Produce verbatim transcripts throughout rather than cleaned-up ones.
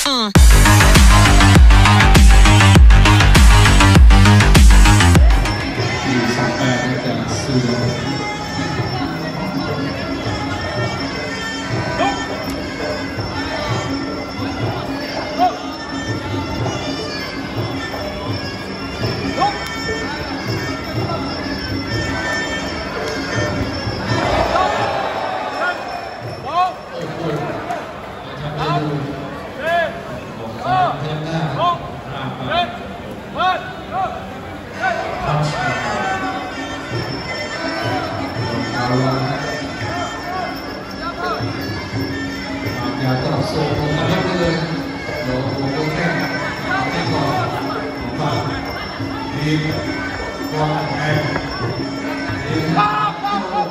อย่าตอบโซ่นะครับเลยโดนโดนแค่แค่ก่อนของฝั่งทีมวางแผนทีมบ้าบ้าบ้า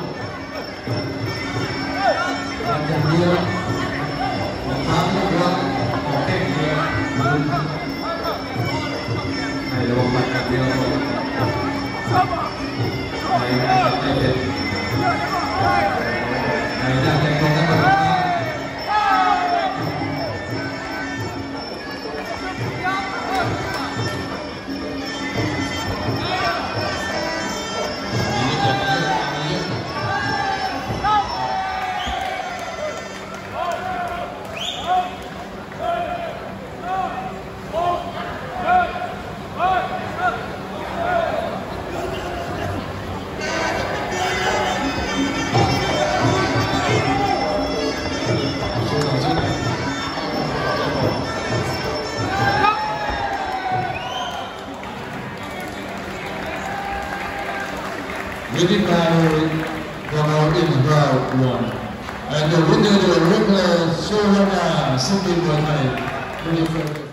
อย่างเดียวของฝั่งลูกเราของแค่เดียวให้ระวังมันอย่างเดียวในในเด็ดในด้านในกองทัพWinning by knockout in round one, and the winner, the regular Johanna Sinbimuaythai.